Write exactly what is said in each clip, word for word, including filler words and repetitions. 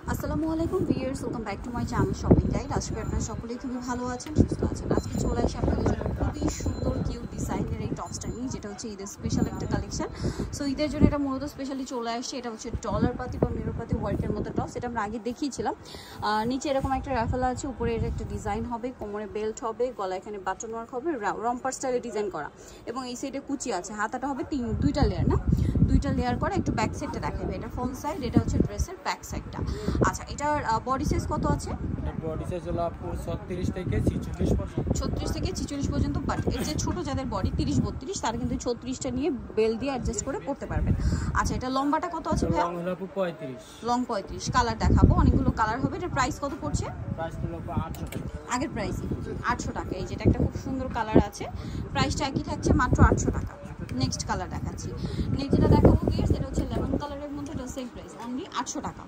আসসালামু আলাইকুম viewers, welcome back to my channel shopping guide. আজকে আপনারা সকলেই খুবই ভালো আছেন, সুস্থ আছেন। আজকে চলে আসি আপনাদের জন্য খুবই সুন্দর কিউট ডিজাইনের এই টপসটা নিয়ে, যেটা হচ্ছে ঈদের স্পেশাল একটা কালেকশন। সো ঈদের জন্য এটা মূলত স্পেশালি চলে আসছে। এটা হচ্ছে ডলার পাতি বা মেরো পাতি ওয়ার্কের মতো টপস। এটা আমরা আগে দেখিয়েছিলাম। নিচে এরকম একটা রাফেল আছে, উপরে এর একটা ডিজাইন হবে, কোমরে বেল্ট হবে, গলা এখানে বাটন ওয়ার্ক হবে, রম্পার স্টাইলে ডিজাইন করা, এবং এই সাইডে কুচি আছে। হাতাটা হবে তিন দুইটা লেয়ার না দুইটা লেয়ার করা। একটু ব্যাক সাইডটা দেখাবে। এটা ফ্রন্ট সাইড, এটা হচ্ছে ড্রেসের ব্যাক সাইডটা। আচ্ছা, এটার বডি সাইজ কত আছে? বডি সাইজ হলো আপনার ছত্রিশ থেকে ছিচল্লিশ পর্যন্ত। ছত্রিশ থেকে ছিচল্লিশ পর্যন্ত। বাট এই যে ছোট যাদের বডি তিরিশ বত্রিশ, তারা কিন্তু ছত্রিশটা নিয়ে বেল দিয়ে অ্যাডজাস্ট করে পড়তে পারবেন। আচ্ছা, এটা লম্বাটা কত আছে ভাইয়া? লং হলো পঁয়ত্রিশ। লং পঁয়ত্রিশ। কালার দেখাবো, অনেকগুলো কালার হবে। এটার প্রাইস কত পড়ছে? প্রাইস হলো আটশো টাকা। আগের প্রাইসই আটশো টাকা। এই যেটা একটা খুব সুন্দর কালার আছে, প্রাইসটা একই থাকছে, মাত্র আটশো টাকা। নেক্সট কালার দেখাচ্ছি। নেক্সট যেটা দেখাবো কি, সেটা হচ্ছে লেমন কালারের মধ্যে, এটা সেম প্রাইস, অনলি আটশো টাকা।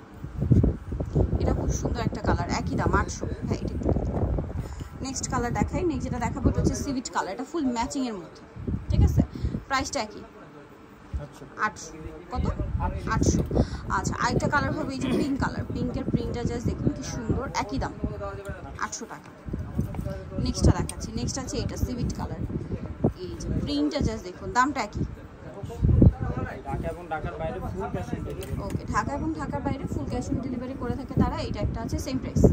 এটা খুব সুন্দর একটা কালার, একই দাম আটশো। হ্যাঁ, এটা একটু নেক্সট কালার দেখাই। নেক্সট যেটা দেখাবো এটা হচ্ছে সিভিট কালার, এটা ফুল ম্যাচিং এর মধ্যে, ঠিক আছে? প্রাইসটা একই, আটশো। কত? আটশো। আচ্ছা, আরেকটা কালার হবে এই যে পিঙ্ক কালার। পিঙ্কের প্রিন্টটা জাস্ট দেখুন কি সুন্দর, একই দাম, আটশো টাকা। নেক্সটটা দেখাচ্ছি। নেক্সট আছে এটা সিভিট কালার। এই যে প্রিন্টটা জাস্ট দেখুন, দামটা একই। ঢাকা এবং ঢাকার বাইরে full cash on delivery. Okay, Dhaka এবং ঢাকার বাইরে ফুল ক্যাশ অন ডেলিভারি করে থাকে তারা। এটা একটা আছে সেম প্রাইস,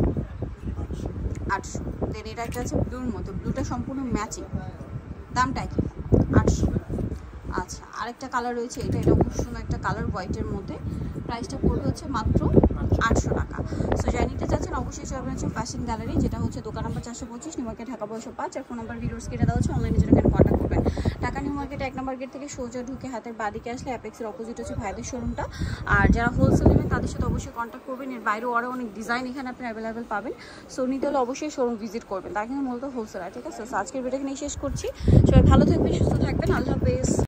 আটশো। দেন এটা একটা আছে ব্লুর মতো, ব্লুটা সম্পূর্ণ ম্যাচিং, দামটা একই, আটশো। আচ্ছা, আরেকটা কালার রয়েছে, এটা এটা খুব সুন্দর একটা কালার হোয়াইটের মধ্যে। প্রাইসটা পড়বে হচ্ছে মাত্র আটশো টাকা। সো যাই নিতে চাচ্ছেন অবশ্যই চলবেন হচ্ছে ফ্যাশন গ্যালারি, যেটা হচ্ছে দোকান নাম্বার চারশো পঁচিশ, নিউ মার্কেট, ঢাকা বয়স পাঁচ। আর ফোন নাম্বার ভিডিওস কেটে দেওয়া হচ্ছে, অনলাইনে জন্য এখানে কন্ট্যাক্ট করবেন। ঢাকা নিউ মার্কেটে এক নম্বর গেট থেকে সোজা ঢুকে হাতের বাদিকে আসলে অ্যাপেক্সের অপোজিট হচ্ছে ভাইদের শোরুমটা। আর যারা হোলসেল নেবেন তাদের সাথে অবশ্যই কন্ট্যাক্ট করবেন। এর বাইরেও আরও অনেক ডিজাইন এখানে আপনি অ্যাভেলেবেল পাবেন। সো নিতে হলে অবশ্যই শোরুম ভিজিট করবেন, তার কিন্তু মূলত হোলসেলার, ঠিক আছে? সো আজকের ভিডিও এখানেই শেষ করছি। সবাই ভালো থাকবেন, সুস্থ থাকবেন, আল্লাহ হাফেজ।